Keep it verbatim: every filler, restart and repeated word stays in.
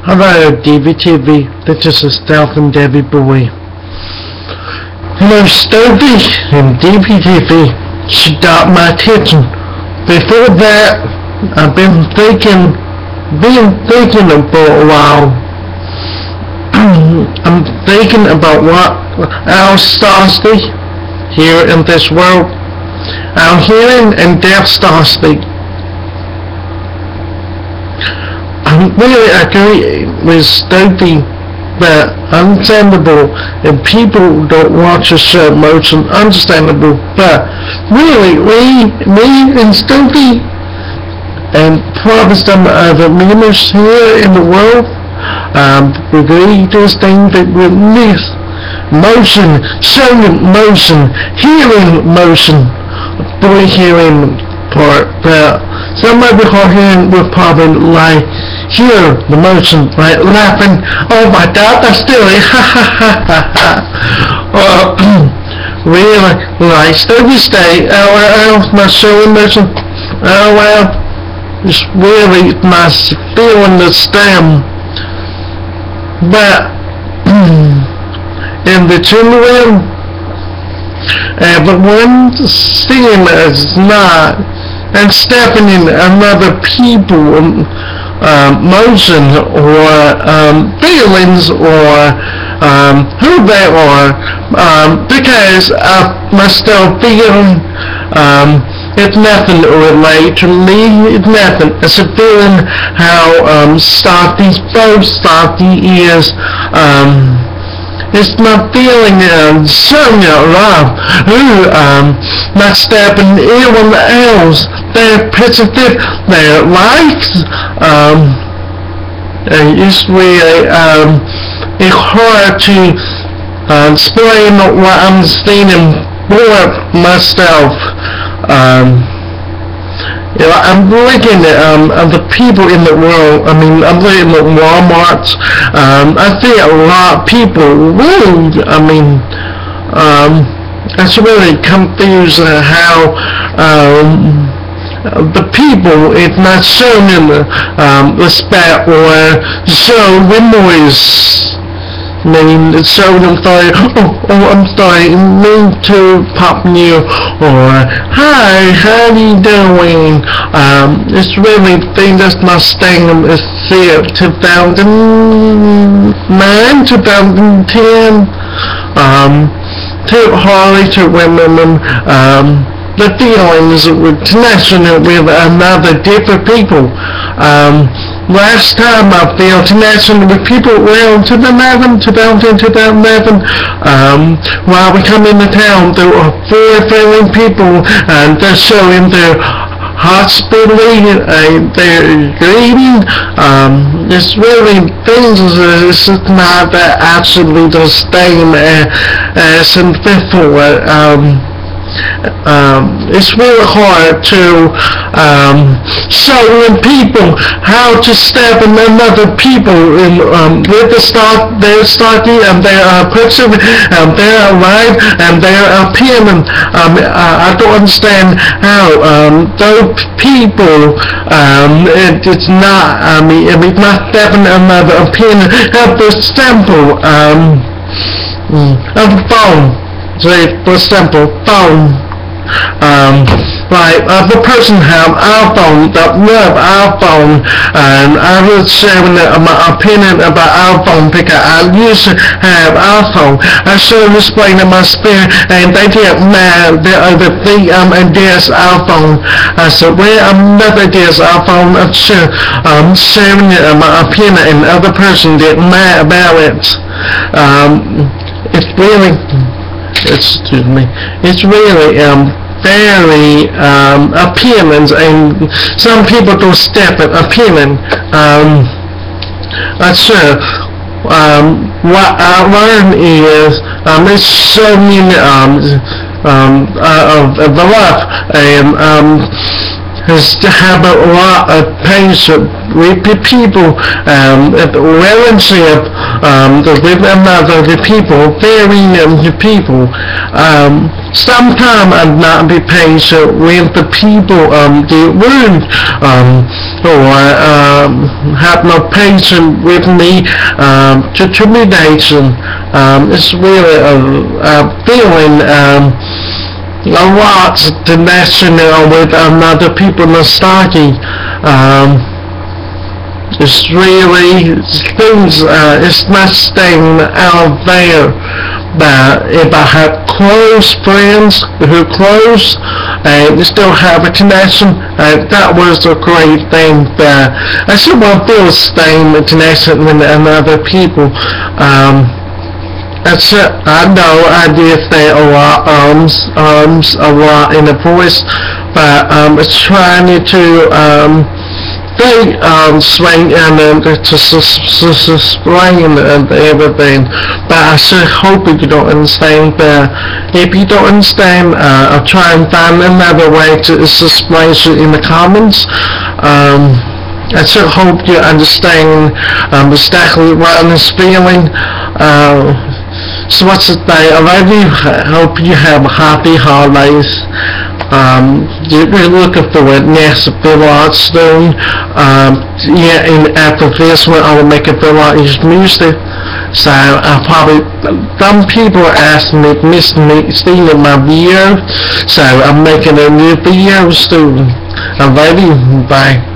Hello, D V T V. This is a Stealth and Debbie boy. Hello, Sophie and D V T V. She got my attention. Before that, I've been thinking, been thinking for a while. I'm thinking about what our Starsky here in this world, our hearing and deaf Starsky. I really agree with Sophie that understandable if people don't watch a show motion, understandable, but really we, me and Sophie and probably some other members here in the world um, agree this thing that we miss motion, showing motion, hearing motion, boy hearing part, but some of the hearing will probably like hear the motion, like laughing, oh my god, that's silly, ha ha ha ha ha. uh, really, like, steady stay, oh well, my showing motion, oh well, it's really nice feeling the stem, but, in the children, everyone's seeing as not, and stepping in another people, um, Um, motion or um, feelings or um, who they are, um, because I myself feel um, it's nothing to relate to me, it's nothing, it's a feeling how um, Sophie's both Sophie is, um, it's my feeling of Sonia love, who um, not stepping anyone else, their positive, their likes, um, and it's really, um, it's hard to uh, explain what I'm seeing for myself. Um, You know, I'm looking at um, at the people in the world. I mean, I'm looking at Walmart. Um, I see a lot of people really, I mean, um, it's really confused uh, how um, the people is not showing um, respect or show remorse. I mean, so I'm sorry, oh, oh, I'm sorry, me too, pop new, or, hi, how you doing? Um, it's really thing that's not staying, it's here, two thousand nine, two thousand ten, um, to Harley, to women, um, the feelings with connection with another different people. Um, last time I feel connection with people, well, two thousand eleven, two thousand ten, two thousand eleven, um, while we come into town, there are four feeling people, and they're showing their hospitality, uh, their greeting, um, it's really things, it's not that actually the same as in before. um, Um, it's really hard to um, show people how to step in another people in, um, with the stock, their stocking and their uh, picture and their life and their opinion. Um, I, I don't understand how um, those people, um, it, it's not, I mean, it's not stepping another opinion. Have the simple um, of the phone. Say, for example, phone. Um, like uh, the person have iPhone, that love iPhone, and I was sharing uh, my opinion about iPhone because I used to have iPhone. I started explaining my spirit, and they get mad. They uh, the thing um and this iPhone. I said, well, I'm not a this iPhone. I'm sure um sharing uh, my opinion, and the other person get mad about it. Um, it's really. Excuse me. It's really um very um appealing, and some people don't step at appealing. Um, I'm sure. Um, what I learned is um there's so many um um uh, of, of the life, and um has to have a lot of patience with people, um, relationship, um, with another people, very new people. Um, sometimes I'm not be patient with the people um, the rude um, or um, have no patience with me. Um, determination. Um, it's really a, a feeling. Um, a lot to national with another people nostalgia. Um, it's really things. Uh, it's not staying out there. But if I have close friends who close and still have a connection, uh, that was a great thing. But I still want to feel the same connection with another people. Um, That's it. I know I did say a lot, ums, ums, a lot in the voice, but um, it's trying to um, think um, swing and uh, to explain and everything. But I should hope you don't understand. But if you don't understand, uh, I'll try and find another way to explain it in the comments. Um, I should hope you understand um, exactly what I'm feeling. Uh, So what's the day? I really hope you have happy holidays. Um, we're looking forward next vlog soon. Um, yeah, and after this one, I will make a vlog of music. So I probably some people are asking me, miss me, seeing my video. So I'm making a new video soon. I'm ready. Bye.